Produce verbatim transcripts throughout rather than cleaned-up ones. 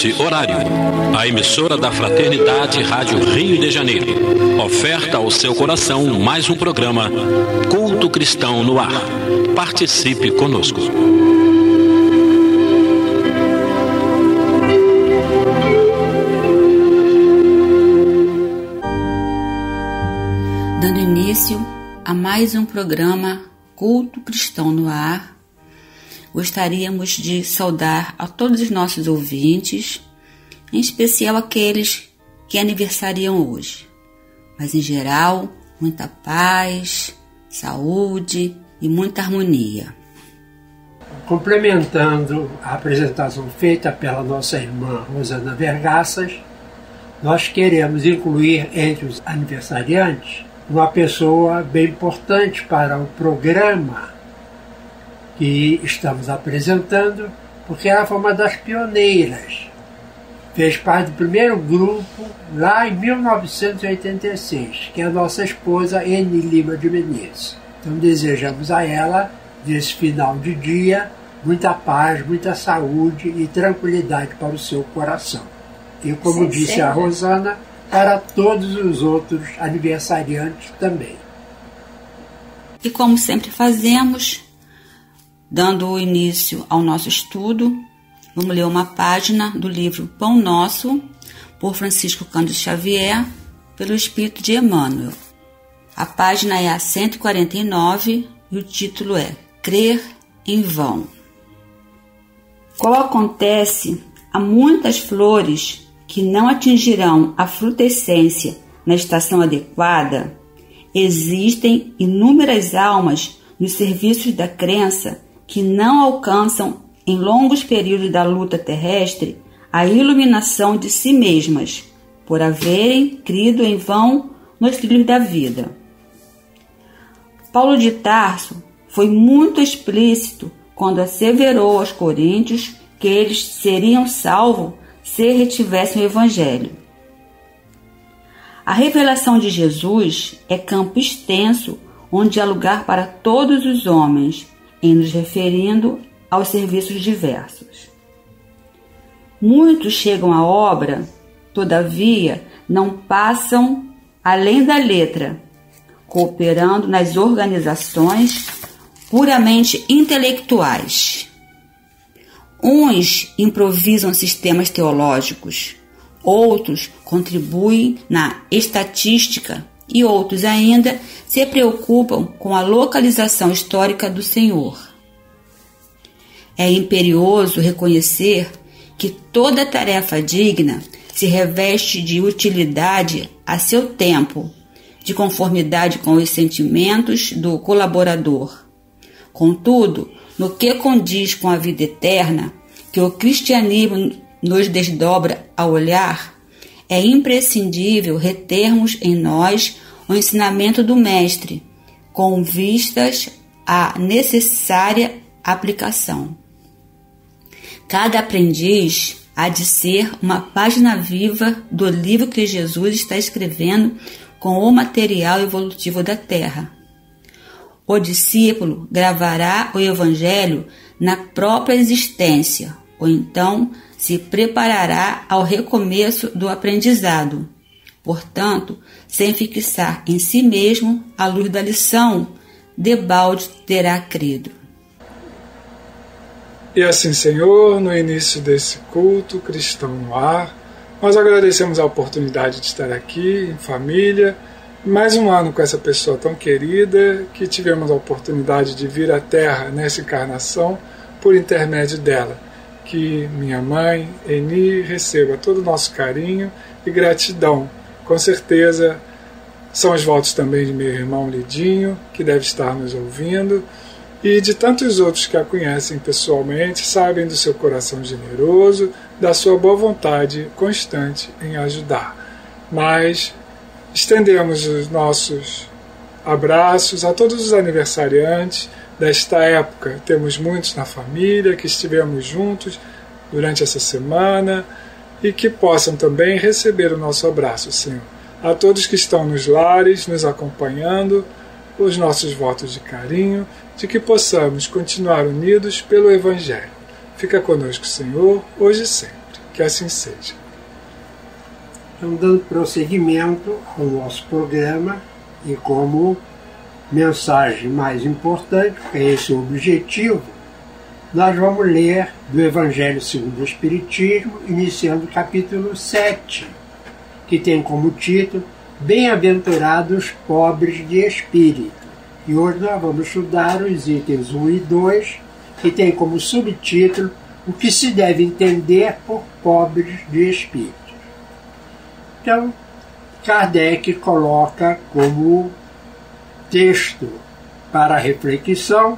nesse horário. A emissora da Fraternidade Rádio Rio de Janeiro oferta ao seu coração mais um programa Culto Cristão no Ar. Participe conosco. Dando início a mais um programa Culto Cristão no Ar, gostaríamos de saudar a todos os nossos ouvintes, em especial aqueles que aniversariam hoje, mas em geral, muita paz, saúde e muita harmonia. Complementando a apresentação feita pela nossa irmã Rosana Vergaças, nós queremos incluir entre os aniversariantes uma pessoa bem importante para o programa que estamos apresentando, porque ela foi uma das pioneiras. Fez parte do primeiro grupo lá em mil novecentos e oitenta e seis, que é a nossa esposa Eni Lima de Menezes. Então desejamos a ela, nesse final de dia, muita paz, muita saúde e tranquilidade para o seu coração. E como sim, disse sim. a Rosana, para todos os outros aniversariantes também. E como sempre fazemos, dando início ao nosso estudo, vamos ler uma página do livro Pão Nosso, por Francisco Cândido Xavier, pelo Espírito de Emmanuel. A página é a cento e quarenta e nove e o título é Crer em Vão. Qual acontece a muitas flores que não atingirão a frutescência na estação adequada, existem inúmeras almas nos serviços da crença que não alcançam em longos períodos da luta terrestre a iluminação de si mesmas, por haverem crido em vão nos trilhos da vida. Paulo de Tarso foi muito explícito quando asseverou aos coríntios que eles seriam salvos se retivessem o Evangelho. A revelação de Jesus é campo extenso onde há lugar para todos os homens, em nos referindo aos serviços diversos. Muitos chegam à obra, todavia, não passam além da letra, cooperando nas organizações puramente intelectuais. Uns improvisam sistemas teológicos, outros contribuem na estatística e outros ainda se preocupam com a localização histórica do Senhor. É imperioso reconhecer que toda tarefa digna se reveste de utilidade a seu tempo, de conformidade com os sentimentos do colaborador. Contudo, no que condiz com a vida eterna, que o cristianismo nos desdobra a olhar, é imprescindível retermos em nós o ensinamento do Mestre, com vistas à necessária aplicação. Cada aprendiz há de ser uma página viva do livro que Jesus está escrevendo com o material evolutivo da Terra. O discípulo gravará o Evangelho na própria existência, ou então se preparará ao recomeço do aprendizado. Portanto, sem fixar em si mesmo a luz da lição, debalde terá crido. E assim, Senhor, no início desse culto cristão no ar, nós agradecemos a oportunidade de estar aqui em família, mais um ano com essa pessoa tão querida, que tivemos a oportunidade de vir à Terra nessa encarnação por intermédio dela. Que minha mãe, Eni, receba todo o nosso carinho e gratidão. Com certeza são os votos também de meu irmão Lidinho, que deve estar nos ouvindo, e de tantos outros que a conhecem pessoalmente, sabem do seu coração generoso, da sua boa vontade constante em ajudar. Mas estendemos os nossos abraços a todos os aniversariantes desta época. Temos muitos na família que estivemos juntos durante essa semana e que possam também receber o nosso abraço, Senhor. A todos que estão nos lares, nos acompanhando, os nossos votos de carinho, de que possamos continuar unidos pelo Evangelho. Fica conosco, Senhor, hoje e sempre. Que assim seja. Então, dando prosseguimento ao nosso programa, e como mensagem mais importante, que é esse o objetivo, nós vamos ler do Evangelho segundo o Espiritismo, iniciando o capítulo sete, que tem como título Bem-aventurados pobres de espírito. E hoje nós vamos estudar os itens um e dois, que tem como subtítulo O que se deve entender por pobres de espírito. Então, Kardec coloca como texto para reflexão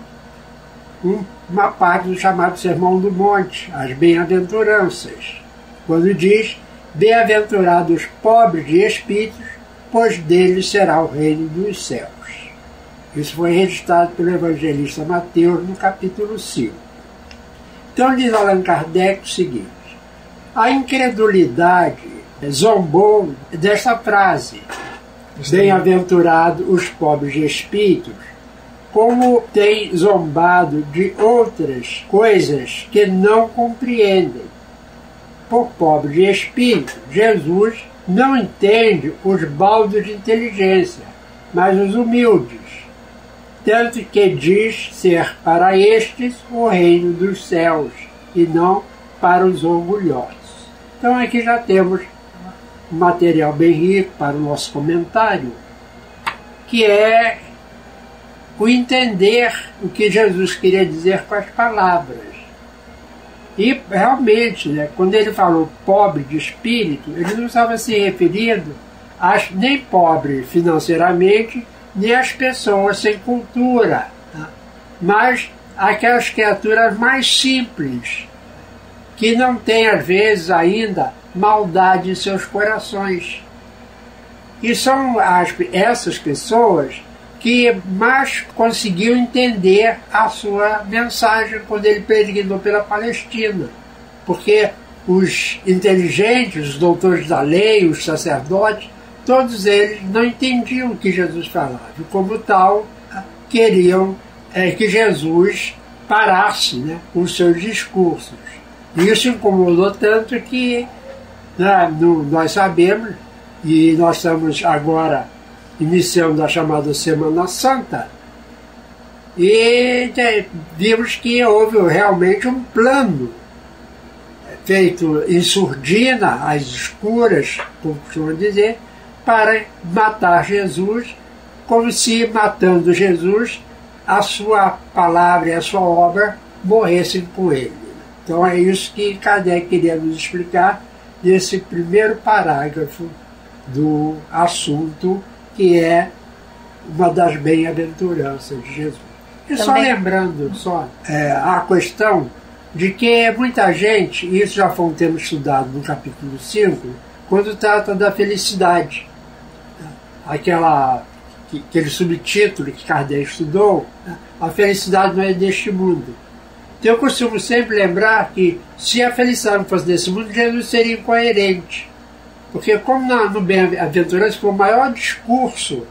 uma parte do chamado Sermão do Monte, as Bem-aventuranças, quando diz: Bem-aventurados pobres de espíritos, pois deles será o reino dos céus. Isso foi registrado pelo evangelista Mateus no capítulo cinco. Então diz Allan Kardec o seguinte: a incredulidade zombou desta frase, bem-aventurados os pobres de espíritos, como tem zombado de outras coisas que não compreendem. Por pobre de espírito, Jesus não entende os baldos de inteligência, mas os humildes, tanto que diz ser para estes o reino dos céus, e não para os orgulhosos. Então aqui já temos um material bem rico para o nosso comentário, que é o entender o que Jesus queria dizer com as palavras. E realmente, né, quando ele falou pobre de espírito, ele não estava se referindo às, nem pobre financeiramente, nem às pessoas sem cultura, tá? Mas aquelas criaturas mais simples, que não têm às vezes ainda maldade em seus corações. E são as, essas pessoas que mais conseguiu entender a sua mensagem quando ele peregrinou pela Palestina. Porque os inteligentes, os doutores da lei, os sacerdotes, todos eles não entendiam o que Jesus falava. E como tal, queriam é, que Jesus parasse, né, com os seus discursos. E isso incomodou tanto que, né, no, nós sabemos, e nós estamos agora iniciando a chamada Semana Santa, e vimos que houve realmente um plano feito em surdina, às escuras, como costumam dizer, para matar Jesus, como se, matando Jesus, a sua palavra e a sua obra morressem com ele. Então é isso que Kardec queria nos explicar nesse primeiro parágrafo do assunto, que é uma das bem-aventuranças de Jesus. E só lembrando só, é, a questão de que muita gente, e isso já foi um tema estudado no capítulo cinco, quando trata da felicidade, aquela, aquele subtítulo que Kardec estudou, a felicidade não é deste mundo. Então eu costumo sempre lembrar que se a felicidade não fosse desse mundo, Jesus seria incoerente. Porque como na, no Bem-aventurança foi o maior discurso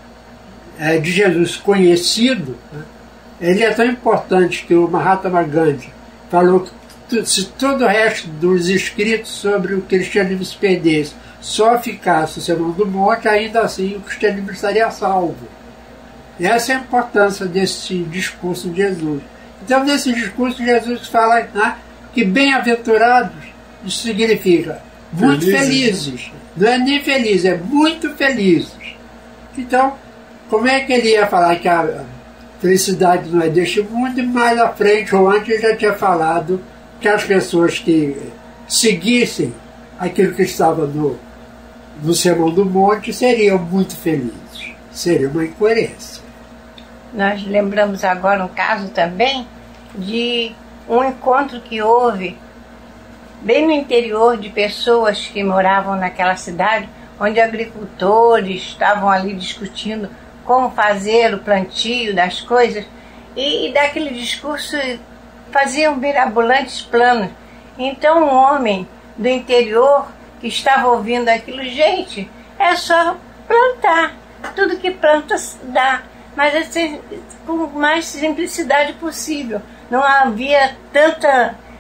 é, de Jesus conhecido, né, ele é tão importante que o Mahatma Gandhi falou que se todo o resto dos escritos sobre o cristianismo se perdesse, só ficasse o Sermão do Monte, ainda assim o cristianismo estaria salvo. E essa é a importância desse discurso de Jesus. Então, nesse discurso, Jesus fala, né, que bem-aventurados, isso significa muito felizes. felizes. Não é nem felizes, é muito felizes. Então, como é que ele ia falar que a felicidade não é deste mundo? E mais à frente, ou antes, ele já tinha falado que as pessoas que seguissem aquilo que estava no, no Sermão do Monte seriam muito felizes. Seria uma incoerência. Nós lembramos agora um caso também de um encontro que houve bem no interior, de pessoas que moravam naquela cidade, onde agricultores estavam ali discutindo como fazer o plantio das coisas, e, e daquele discurso faziam mirabolantes planos. Então um homem do interior que estava ouvindo aquilo, gente, é só plantar, tudo que planta dá, mas assim, com mais simplicidade possível. Não havia tanta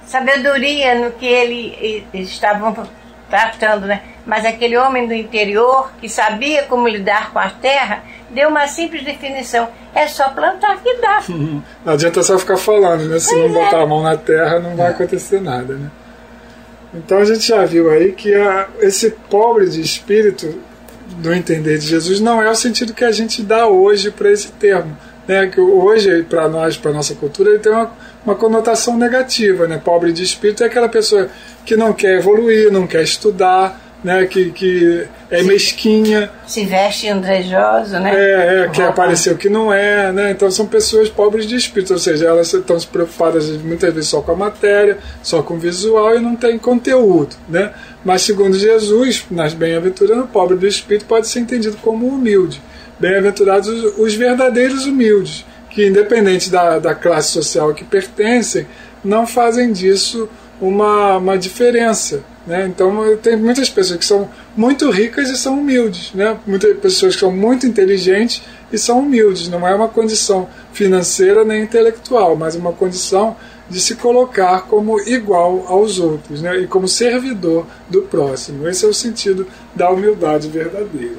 sabedoria no que ele, eles estavam tratando, né? Mas aquele homem do interior que sabia como lidar com a terra deu uma simples definição: é só plantar que dá. Não adianta só ficar falando, né? Se pois não é. botar a mão na terra não vai acontecer nada, né? Então a gente já viu aí que a, esse pobre de espírito, do entender de Jesus, não é o sentido que a gente dá hoje para esse termo, né? Que hoje, para nós, para a nossa cultura, ele tem uma, uma conotação negativa, né? Pobre de espírito é aquela pessoa que não quer evoluir, não quer estudar, né? que, que é mesquinha, se veste invejoso, né? É, é quer aparecer o que não é, né? Então são pessoas pobres de espírito, ou seja, elas estão se preocupadas muitas vezes só com a matéria, só com o visual e não tem conteúdo, né? Mas segundo Jesus, nas bem-aventuranças, o pobre do espírito pode ser entendido como humilde. Bem-aventurados os, os verdadeiros humildes, que independente da, da classe social que pertencem, não fazem disso uma, uma diferença, né? Então tem muitas pessoas que são muito ricas e são humildes, né? Muitas pessoas que são muito inteligentes e são humildes. Não é uma condição financeira nem intelectual, mas uma condição de se colocar como igual aos outros, né? E como servidor do próximo. Esse é o sentido da humildade verdadeira.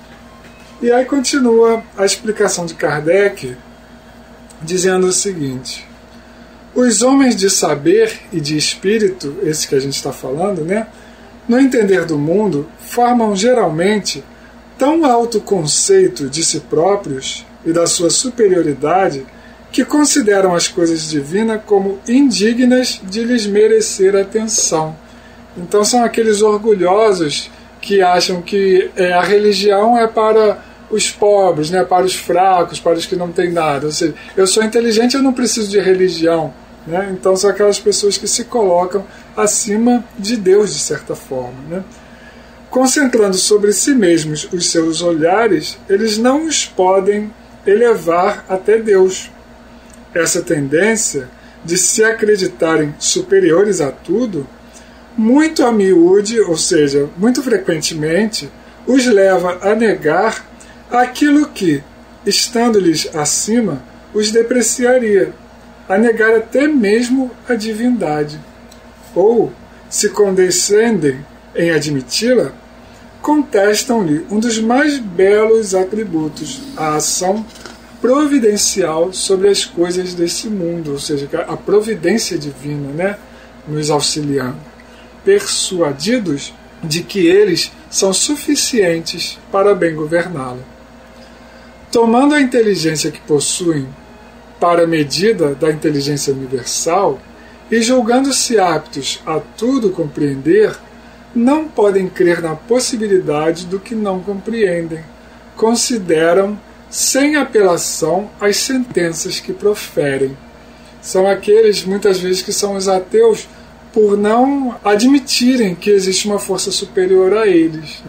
E aí continua a explicação de Kardec dizendo o seguinte: os homens de saber e de espírito, esse que a gente está falando, né, no entender do mundo, formam geralmente tão alto conceito de si próprios e da sua superioridade que consideram as coisas divinas como indignas de lhes merecer atenção. Então são aqueles orgulhosos que acham que é, a religião é para os pobres, né, para os fracos, para os que não têm nada. Ou seja, eu sou inteligente, eu não preciso de religião. Né? Então são aquelas pessoas que se colocam acima de Deus, de certa forma. Né? Concentrando sobre si mesmos os seus olhares, eles não os podem elevar até Deus. Essa tendência de se acreditarem superiores a tudo, muito a miúde, ou seja, muito frequentemente, os leva a negar aquilo que, estando-lhes acima, os depreciaria, a negar até mesmo a divindade. Ou, se condescendem em admiti-la, contestam-lhe um dos mais belos atributos, a ação providencial sobre as coisas desse mundo, ou seja, a providência divina, né, nos auxiliando, persuadidos de que eles são suficientes para bem governá-la. Tomando a inteligência que possuem para a medida da inteligência universal e julgando-se aptos a tudo compreender, não podem crer na possibilidade do que não compreendem. Consideram sem apelação as sentenças que proferem. São aqueles, muitas vezes, que são os ateus por não admitirem que existe uma força superior a eles.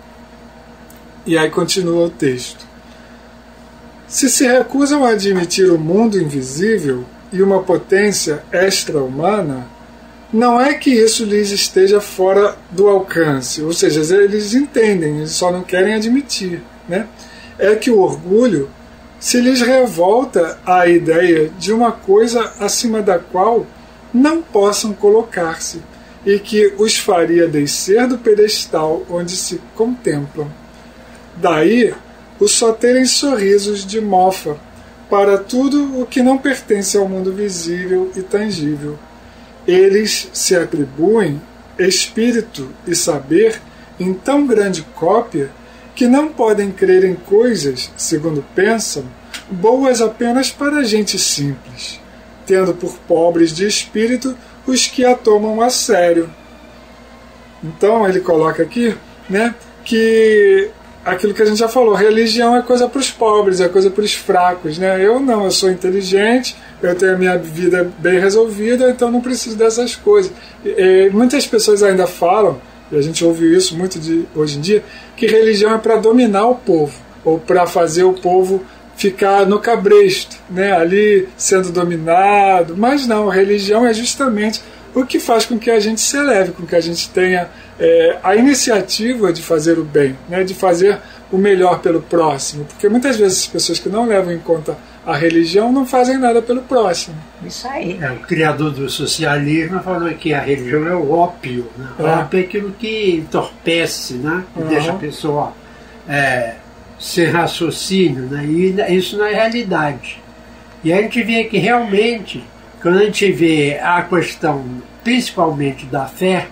E aí continua o texto. Se se recusam a admitir o mundo invisível e uma potência extra-humana, não é que isso lhes esteja fora do alcance, ou seja, eles entendem, eles só não querem admitir, né? É que o orgulho se lhes revolta à ideia de uma coisa acima da qual não possam colocar-se e que os faria descer do pedestal onde se contemplam. Daí o só terem sorrisos de mofa para tudo o que não pertence ao mundo visível e tangível. Eles se atribuem espírito e saber em tão grande cópia que não podem crer em coisas, segundo pensam, boas apenas para gente simples, tendo por pobres de espírito os que a tomam a sério. Então ele coloca aqui, né, que aquilo que a gente já falou, religião é coisa para os pobres, é coisa para os fracos, né? Eu não, eu sou inteligente, eu tenho a minha vida bem resolvida, então não preciso dessas coisas. E, muitas pessoas ainda falam, e a gente ouve isso muito de, hoje em dia, que religião é para dominar o povo, ou para fazer o povo ficar no cabresto, né? Ali sendo dominado. Mas não, religião é justamente o que faz com que a gente se eleve, com que a gente tenha é, a iniciativa de fazer o bem, né, de fazer o melhor pelo próximo, porque muitas vezes as pessoas que não levam em conta a religião não fazem nada pelo próximo. Isso aí. É, o criador do socialismo falou que a religião é o ópio, né? O é. ópio é aquilo que entorpece, né? Que uhum. deixa a pessoa é, sem raciocínio, né? E isso não é realidade. E a gente vê que realmente, quando a gente vê a questão principalmente da fé,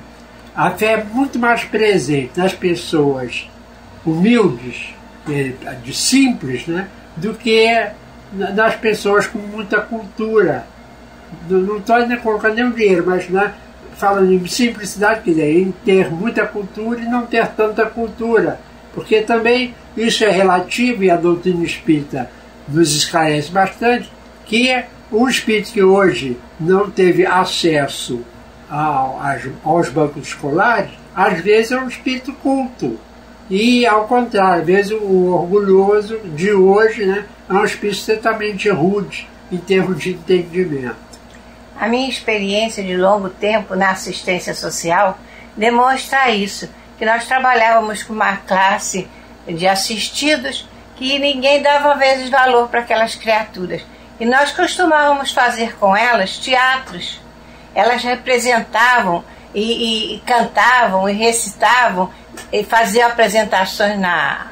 a fé é muito mais presente nas pessoas humildes, de simples, né? Do que nas pessoas com muita cultura. Não estou ainda colocando nenhum dinheiro, mas, né, falando em simplicidade, quer dizer, em ter muita cultura e não ter tanta cultura. Porque também isso é relativo, e a doutrina espírita nos esclarece bastante, que o espírito que hoje não teve acesso ao, aos bancos escolares, às vezes é um espírito culto. E, ao contrário, às vezes o orgulhoso de hoje, né, é um espírito certamente rude em termos de entendimento. A minha experiência de longo tempo na assistência social demonstra isso, que nós trabalhávamos com uma classe de assistidos que ninguém dava, às vezes, valor para aquelas criaturas. E nós costumávamos fazer com elas teatros. Elas representavam e, e, e cantavam e recitavam e faziam apresentações na,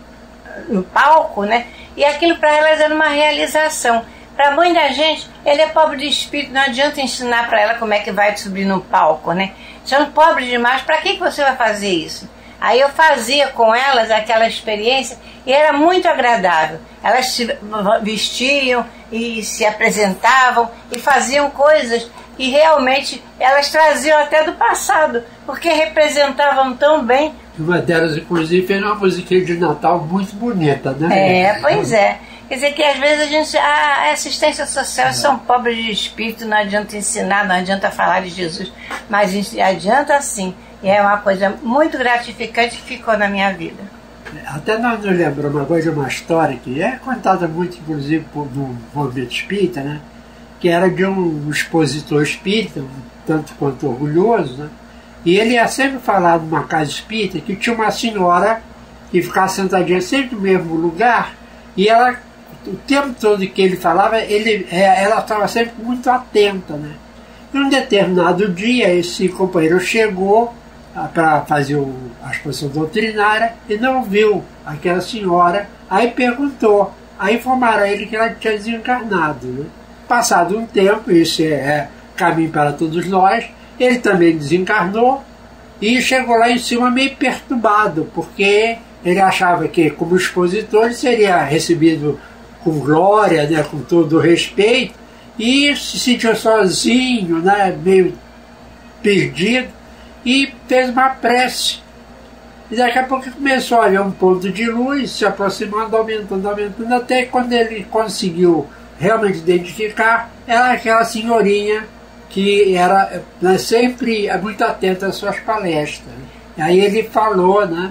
no palco, né? E aquilo para elas era uma realização. Para muita gente, ele é pobre de espírito, não adianta ensinar para ela como é que vai subir no palco, né? São pobres demais, para que, que você vai fazer isso? Aí eu fazia com elas aquela experiência e era muito agradável. Elas se vestiam e se apresentavam e faziam coisas que realmente elas traziam até do passado, porque representavam tão bem. Uma delas, inclusive, fez uma musiquinha de Natal muito bonita, né? É, pois é. Quer dizer que às vezes a gente... Ah, a assistência social, é. São pobres de espírito, não adianta ensinar, não adianta falar de Jesus, mas adianta sim. E é uma coisa muito gratificante que ficou na minha vida. Até nós nos lembramos uma coisa, uma história que é contada muito, inclusive, no movimento espírita, né? Que era de um expositor espírita, um tanto quanto orgulhoso, né? E ele ia sempre falar numa casa espírita que tinha uma senhora que ficava sentadinha sempre no mesmo lugar, e ela, o tempo todo que ele falava, ele, ela estava sempre muito atenta, né? E um determinado dia, esse companheiro chegou para fazer o, a exposição doutrinária e não viu aquela senhora, aí perguntou, aí informaram a ele que ela tinha desencarnado, né? Passado um tempo, isso é, é caminho para todos nós, ele também desencarnou e chegou lá em cima meio perturbado, porque ele achava que, como expositor, ele seria recebido com glória, né, com todo o respeito, e se sentiu sozinho, né, meio perdido, e fez uma prece. E daqui a pouco começou a ver um ponto de luz, se aproximando, aumentando, aumentando, até quando ele conseguiu realmente identificar, era aquela senhorinha que era, né, sempre muito atenta às suas palestras. E aí ele falou, né,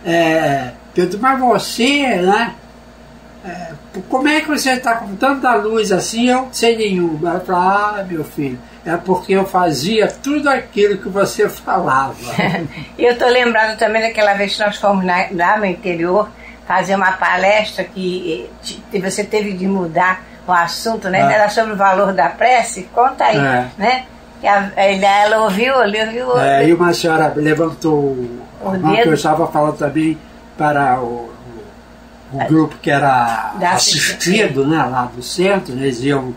é, Pedro, mas você, né, é, como é que você está com tanta luz assim, eu sem nenhuma? Ela falou, ah, meu filho, é porque eu fazia tudo aquilo que você falava. Eu estou lembrando também daquela vez que nós fomos na, lá no interior fazer uma palestra que você teve de mudar o assunto, né? Ah. Era sobre o valor da prece. Conta aí, é. né? Que a, ela ouviu, ouviu. É, e uma senhora levantou o dedo, que eu estava falando também para o, o, o grupo que era da assistido, né? Lá do centro, né, eles iam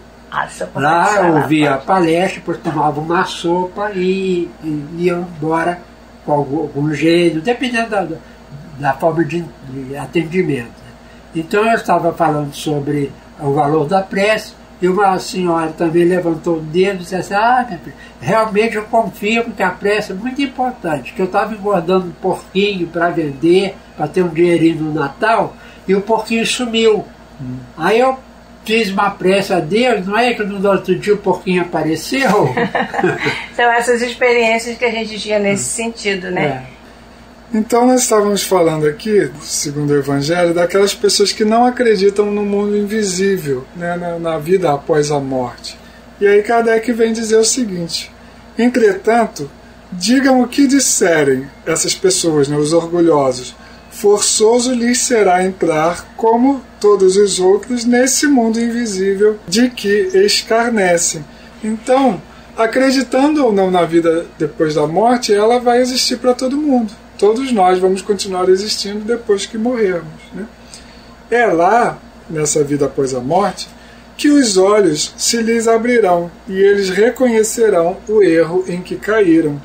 lá, ouvia a palestra, depois tomavam uma sopa e, e iam embora com algum, algum jeito, dependendo da, da forma de, de atendimento. Então eu estava falando sobre o valor da prece, e uma senhora também levantou o dedo e disse assim, ah, minha filha, realmente eu confirmo que a prece é muito importante, que eu estava engordando um porquinho para vender, para ter um dinheirinho no Natal, e o porquinho sumiu. Hum. Aí eu fiz uma prece a Deus, não é que no outro dia o porquinho apareceu? São essas experiências que a gente tinha nesse sentido, né? É. Então nós estávamos falando aqui, segundo o Evangelho, daquelas pessoas que não acreditam no mundo invisível, né, na, na vida após a morte. E aí Kardec vem dizer o seguinte, Entretanto, digam o que disserem essas pessoas, né, os orgulhosos, forçoso lhes será entrar, como todos os outros, nesse mundo invisível de que escarnecem. Então, acreditando ou não na vida depois da morte, ela vai existir para todo mundo. Todos nós vamos continuar existindo depois que morrermos, né? É lá, nessa vida após a morte, que os olhos se lhes abrirão e eles reconhecerão o erro em que caíram.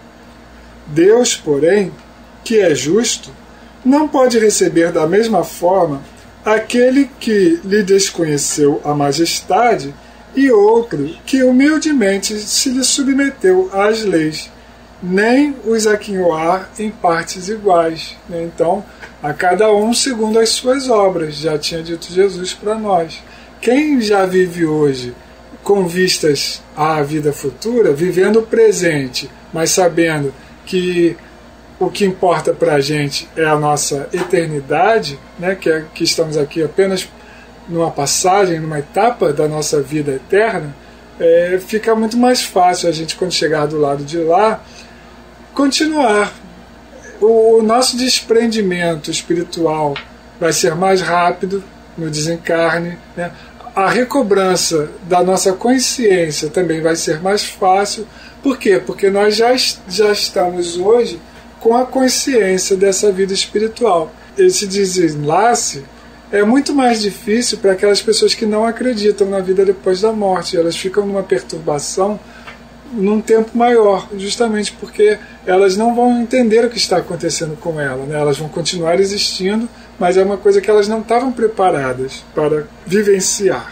Deus, porém, que é justo, não pode receber da mesma forma aquele que lhe desconheceu a majestade e outro que humildemente se lhe submeteu às leis, nem os aquinhoar em partes iguais. Então, a cada um segundo as suas obras, já tinha dito Jesus para nós. Quem já vive hoje com vistas à vida futura, vivendo o presente, mas sabendo que o que importa para a gente é a nossa eternidade, né, que, é, que estamos aqui apenas numa passagem, numa etapa da nossa vida eterna, é, fica muito mais fácil a gente, quando chegar do lado de lá, continuar. O, o nosso desprendimento espiritual vai ser mais rápido no desencarne, né? A recobrança da nossa consciência também vai ser mais fácil. Por quê? Porque nós já, já estamos hoje com a consciência dessa vida espiritual. Esse desenlace é muito mais difícil para aquelas pessoas que não acreditam na vida depois da morte. Elas ficam numa perturbação num tempo maior, justamente porque elas não vão entender o que está acontecendo com ela, né? Elas vão continuar existindo, mas é uma coisa que elas não estavam preparadas para vivenciar.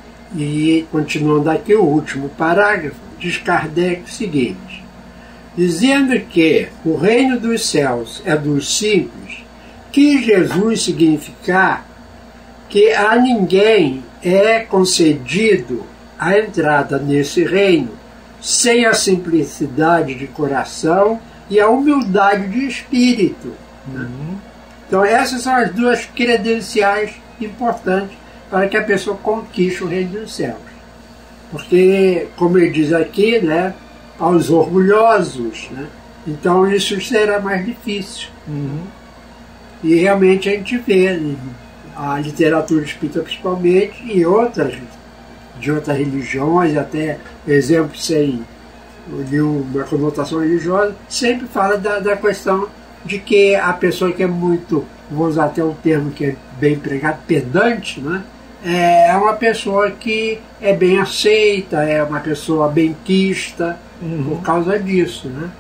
E continuando aqui o último parágrafo, diz Kardec o seguinte: dizendo que o reino dos céus é dos simples, que Jesus significar que a ninguém é concedido a entrada nesse reino sem a simplicidade de coração e a humildade de espírito. Uhum. Então essas são as duas credenciais importantes para que a pessoa conquiste o reino dos céus. Porque, como ele diz aqui, né, aos orgulhosos, né, então isso será mais difícil. Uhum. E realmente a gente vê a literatura espírita principalmente e outras de outras religiões, até exemplos sem nenhuma conotação religiosa, sempre fala da, da questão de que a pessoa que é muito, vou usar até um termo que é bem empregado, pedante, né? É uma pessoa que é bem aceita, é uma pessoa benquista, uhum, por causa disso, né?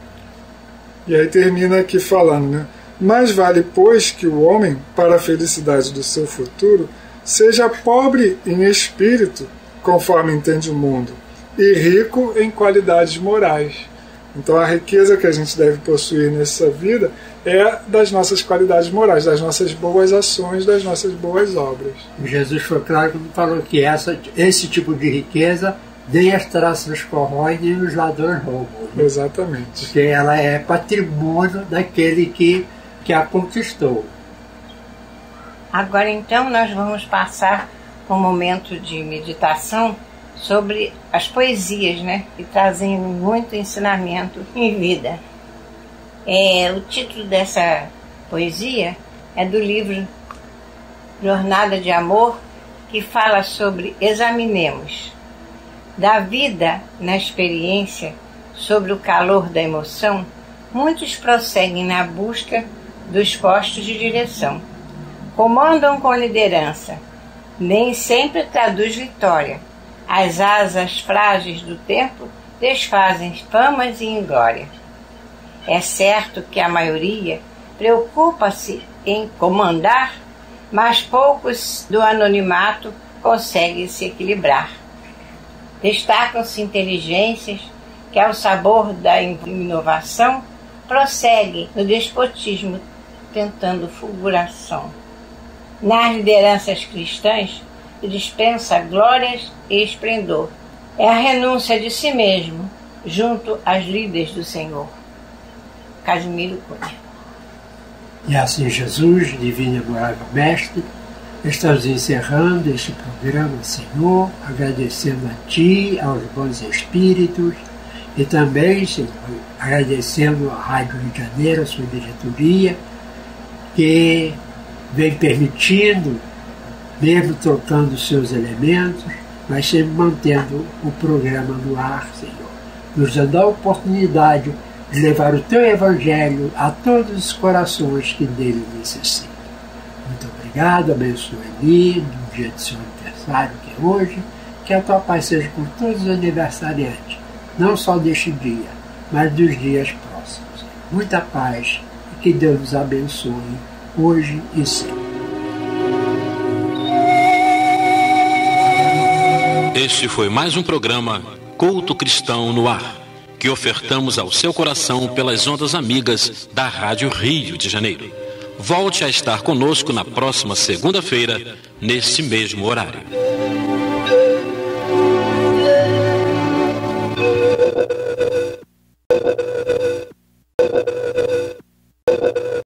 E aí termina aqui falando, né? Mais vale, pois, que o homem, para a felicidade do seu futuro, seja pobre em espírito, conforme entende o mundo, e rico em qualidades morais. Então a riqueza que a gente deve possuir nessa vida é das nossas qualidades morais, das nossas boas ações, das nossas boas obras. Jesus foi claro quando falou que essa, esse tipo de riqueza nem as traças corroem, nem os ladrões roubam. Né? Exatamente. Porque ela é patrimônio daquele que, que a conquistou. Agora então nós vamos passar um momento de meditação sobre as poesias, né, que trazem muito ensinamento em vida. É, o título dessa poesia é do livro Jornada de Amor, que fala sobre examinemos. Da vida na experiência, sobre o calor da emoção, muitos prosseguem na busca dos postos de direção. Comandam com liderança, nem sempre traduz vitória. As asas frágeis do tempo desfazem famas e inglória. É certo que a maioria preocupa-se em comandar, mas poucos do anonimato conseguem se equilibrar. Destacam-se inteligências que, ao sabor da inovação, prosseguem no despotismo, tentando fulguração. Nas lideranças cristãs, dispensa glórias e esplendor. É a renúncia de si mesmo, junto às líderes do Senhor. Casimiro Cunha. E assim, Jesus, divino e amorável Mestre, estamos encerrando este programa, Senhor, agradecendo a Ti, aos bons espíritos E também, Senhor, agradecendo à Rádio Rio de Janeiro, a sua diretoria, que vem permitindo, mesmo trocando seus elementos, mas sempre mantendo o programa no ar, Senhor. Nos dando a oportunidade de levar o Teu Evangelho a todos os corações que dele necessitam. Muito obrigado, abençoe ali, no dia de seu aniversário, que é hoje, que a Tua paz seja com todos os aniversariantes, não só deste dia, mas dos dias próximos. Muita paz e que Deus nos abençoe, hoje e sempre. Este foi mais um programa Culto Cristão no Ar, que ofertamos ao seu coração pelas ondas amigas da Rádio Rio de Janeiro. Volte a estar conosco na próxima segunda-feira, neste mesmo horário.